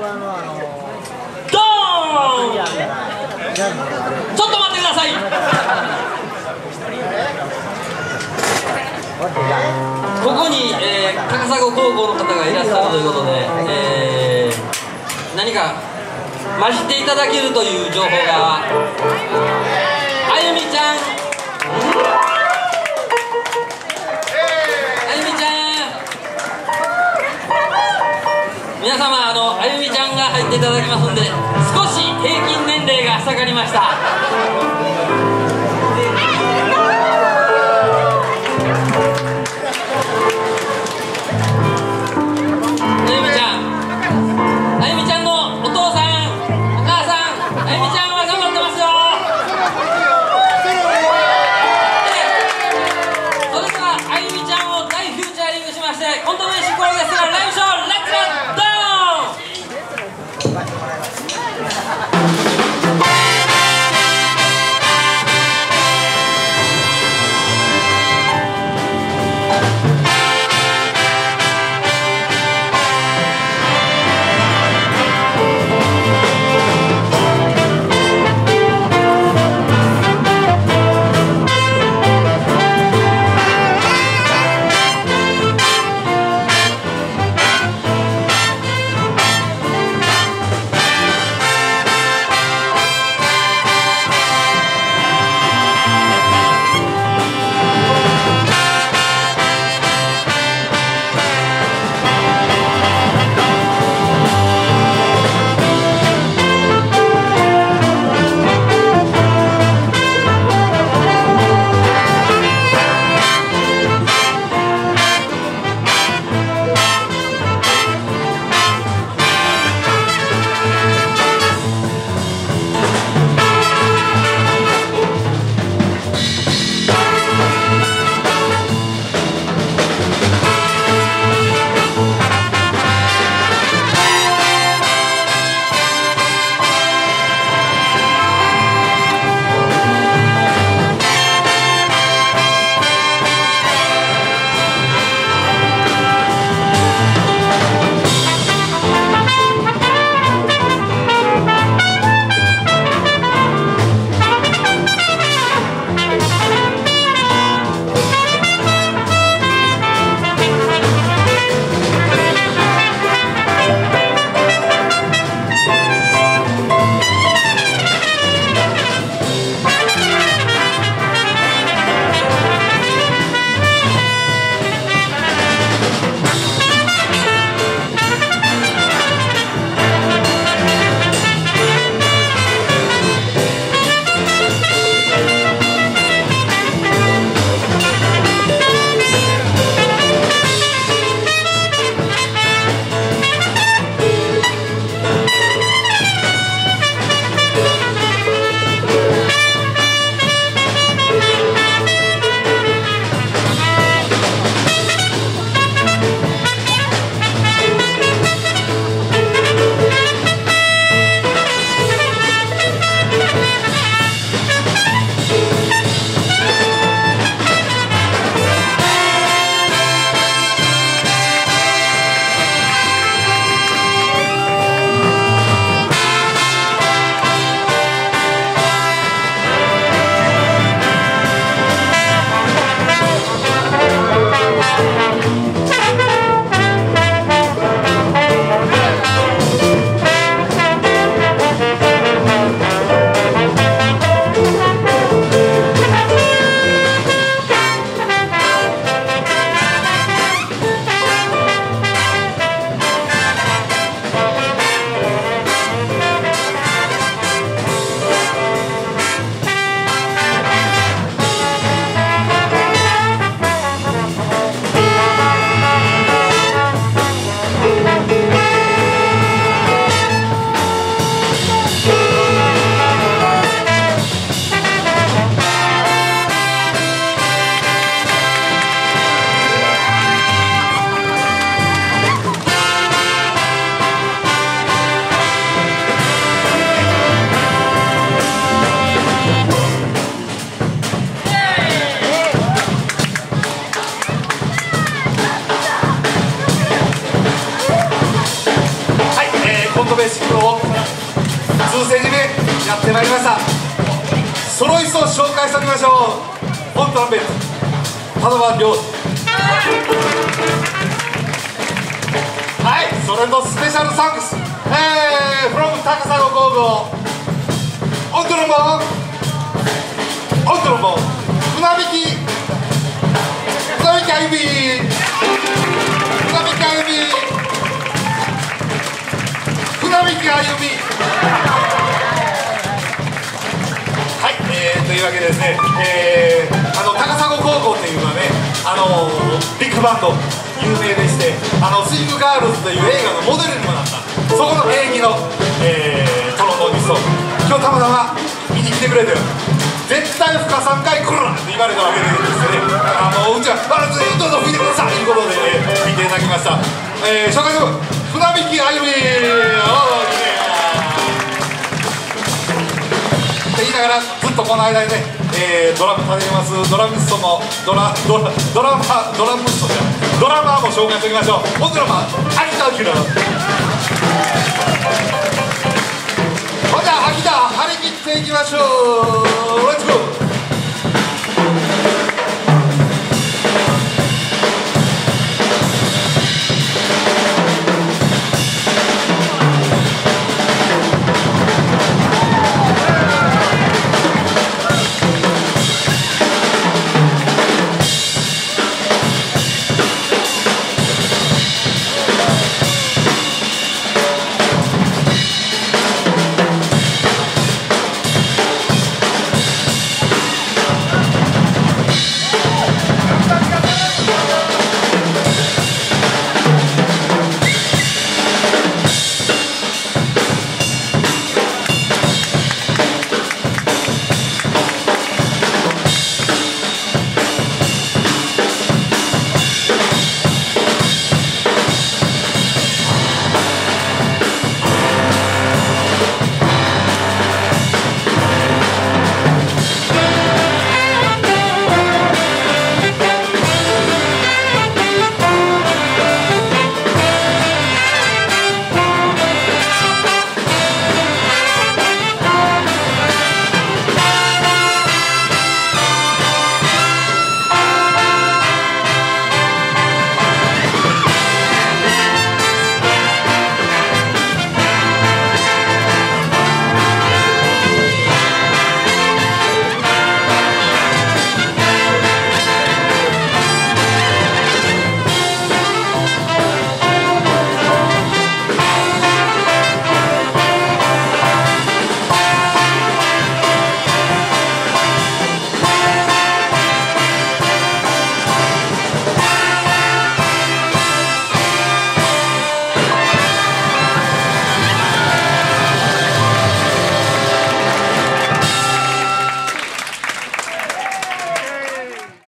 ドーン。ちょっと待ってください。ここに、高砂高校の方がいらっしゃるということで、何か混じっていただけるという情報が。あゆみちゃん、あゆみちゃん、皆様、あゆみちゃんが入っていただきますんで、少し平均年齢が下がりました。 ントベーシックを2ステージ目やってまいりました。ソロイスを紹介しておきましょう。本トランペット田野亮。はい、それとスペシャルサンクスfrom 高砂工房オントロンボーン船引きあゆみはい、というわけでですね、高砂高校というのはね、ビッグバンド有名でして、スイングガールズという映画のモデルにもなったそこの演技の、トロンボーニスト、今日たまたま見に来てくれてる。絶対深3回来るなって言われたわけですよね。うちはどうぞ吹いてくださいということで、見ていただきました。紹介する船引きあゆみって言いながらずっとこの間にね、ドラム立てますドラムストもドラマーも紹介しておきましょう。本ドラマ秋田明。ほんじゃ秋田張り切っていきましょう。レッツゴー。